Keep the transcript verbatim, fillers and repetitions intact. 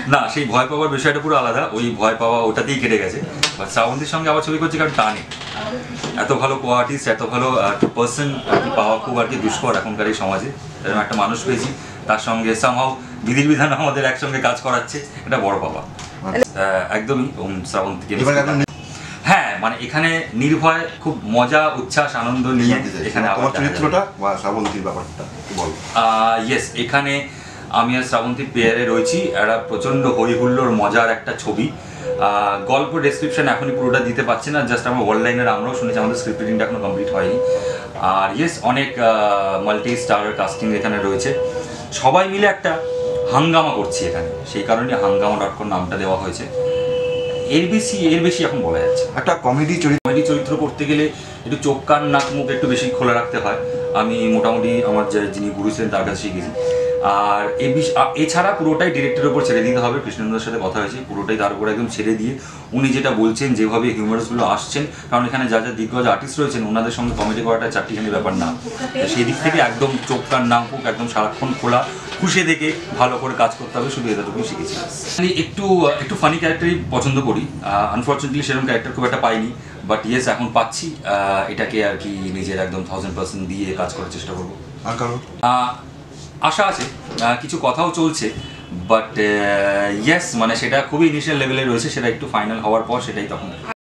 না সেই ভয় পাওয়ার বিষয়টা পুরো আলাদা, ওই ভয় পাওয়া ওটাতেই কেটে গেছে। বাট শ্রাবন্তীর সঙ্গে আবার ছবি করছি কারণ টানে, এত ভালো কো আর্টিস্ট, এত ভালো পার্সন আর কি পাওয়া খুব আর কি দুষ্কর এখনকার এই সমাজে। এরকম একটা মানুষ পেয়েছি, তার সঙ্গে সামহাও বিধির বিধান আমাদের একসঙ্গে কাজ করাচ্ছে, এটা বড় পাওয়া একদমই। ওম শ্রাবন্তীকে হ্যাঁ মানে এখানে নির্ভয় খুব মজা উচ্ছ্বাস আনন্দ নিয়ে এখানে আমার চরিত্রটা বা শ্রাবন্তীর ব্যাপারটা বল। ইয়েস, এখানে আমি আর শ্রাবন্তী পেয়ারে রয়েছি, একটা প্রচণ্ড হই হুল্লোড় মজার একটা ছবি। গল্প ডেসক্রিপশন এখনই পুরোটা দিতে পারছি না, জাস্ট আমার ওয়ার্ল্ড লাইনার আমরাও শুনেছি, আমাদের স্ক্রিপ্ট রিডিংটা এখনো কমপ্লিট হয়নি। আর ইয়েস, অনেক মাল্টি স্টার কাস্টিং এখানে রয়েছে, সবাই মিলে একটা হাঙ্গামা করছি এখানে, সেই কারণে হাঙ্গামা ডট কম নামটা দেওয়া হয়েছে। এর বেশি এর বেশি এখন বলা যাচ্ছে। একটা কমেডি চরিত্র কমেডি চরিত্র করতে গেলে একটু চোখ কান নাক মুখ একটু বেশি খোলা রাখতে হয়, আমি মোটামুটি আমার যে যিনি গুরু ছিলেন তার কাছে শিখেছি। আর এই এছাড়া পুরোটাই ডিরেক্টরের উপর ছেড়ে দিতে হবে, কৃষ্ণেন্দুর সাথে কথা হয়েছে, পুরোটাই তার উপর একদম ছেড়ে দিয়ে উনি যেটা বলছেন, যেভাবে হিউমারসগুলো আসছেন, কারণ এখানে যা যা দিগ্গজ আর্টিস্ট রয়েছেন ওনাদের সঙ্গে কমেডি করাটা চারটিখানি ব্যাপার না, সেই দিক থেকে একদম চোখ কান নাক মুখ একদম সারাক্ষণ খোলা খুশি দেখে ভালো করে কাজ করতে হবে, শুধু এতটুকুই শিখেছি। আমি একটু একটু ফানি ক্যারেক্টারই পছন্দ করি, আনফর্চুনেটলি সেরকম ক্যারেক্টার খুব একটা পাইনি, বাট ইয়েস এখন পাচ্ছি, এটাকে আর কি নিজের একদম থাউজেন্ড পার্সেন্ট দিয়ে কাজ করার চেষ্টা করবো। আর কারণ আশা আছে, কিছু কথাও চলছে, বাট ইয়েস মানে সেটা খুবই ইনিশিয়াল লেভেলে রয়েছে, সেটা একটু ফাইনাল হওয়ার পর সেটাই তখন